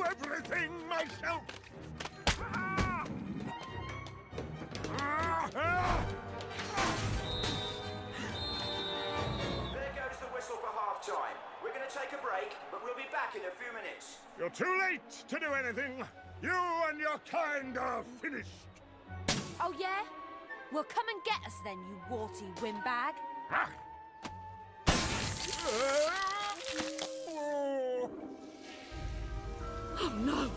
everything myself! There goes the whistle for half-time. We're going to take a break, but we'll be back in a few minutes. You're too late to do anything. You and your kind are finished. Oh, yeah? Well, come and get us then, you warty windbag. Oh, no!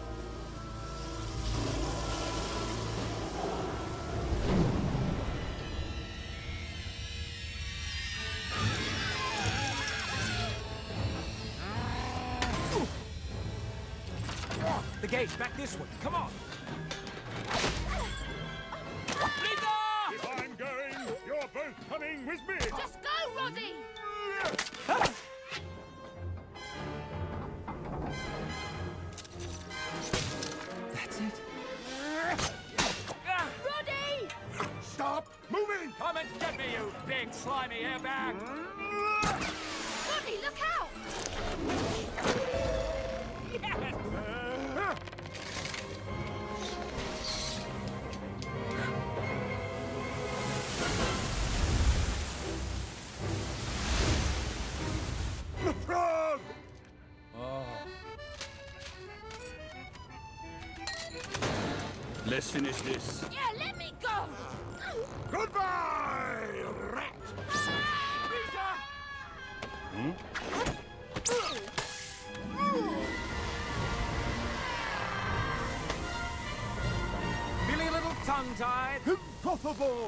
The gate's back this way. Come on. If I'm going, you're both coming with me. Just go, Roddy! That's it. Roddy! Stop moving! Come and get me, you big slimy airbag! Roddy, look out! The frog! Oh. Let's finish this. Yeah, let me go! Goodbye, rat! Feeling a little tongue-tied? Impossible!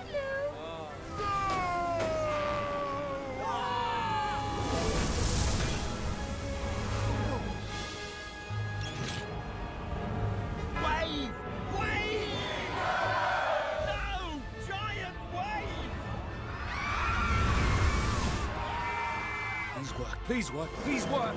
Wave! Wave! No! Giant wave! Please work, please work, please work!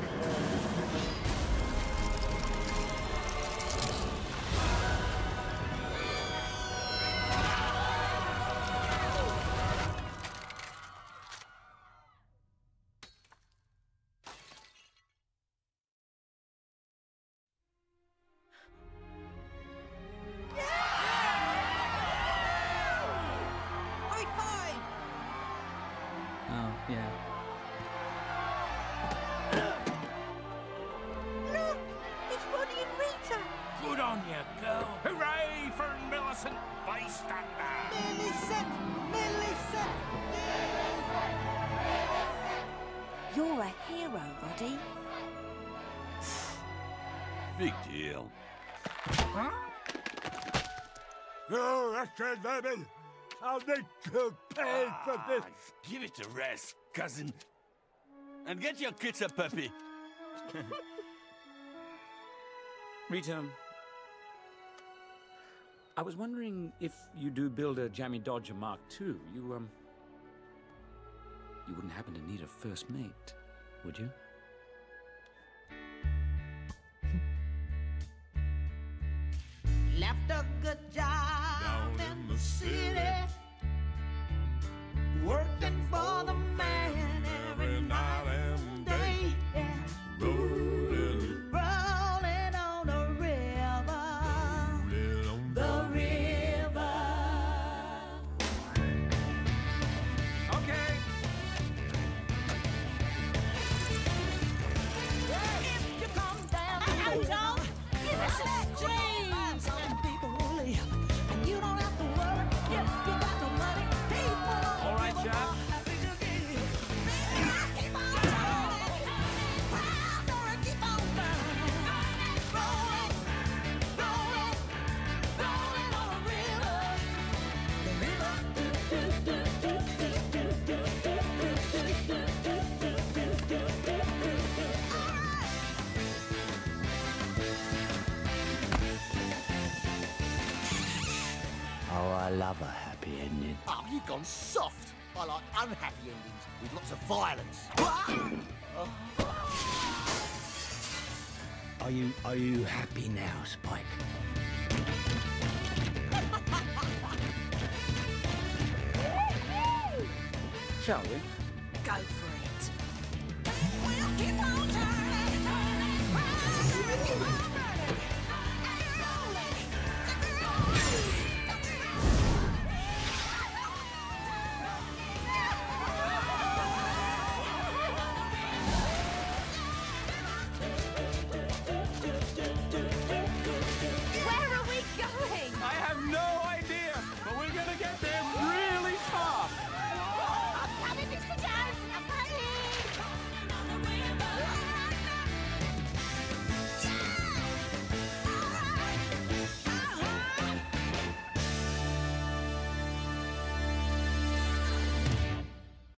Oh, yeah. Look! It's Roddy and Rita! Good on you, girl. Hooray for Millicent Bystander! Millicent! Millicent! You're a hero, Roddy. Big deal. You wretched vermin! I'll make you pay for this! Give it a rest, cousin. And get your kids a puppy. Rita, I was wondering if you do build a Jammy Dodger Mark II, you wouldn't happen to need a first mate, would you? Left a good job in the city, working for the man every night and day. Rolling on the river, the river. Okay. If you come down to the dog, give us a change. Some people will live, and you don't have to worry if you got the money. People All right, chap. happy to give. Keep on turning, powder, keep on burning, rolling, rolling, rolling on the river, the Oh, I love a happy ending. Oh, you've gone soft. I like unhappy endings with lots of violence. Are you happy now, Spike? Shall we? Go for it. We'll keep on turning, turning, round, keep on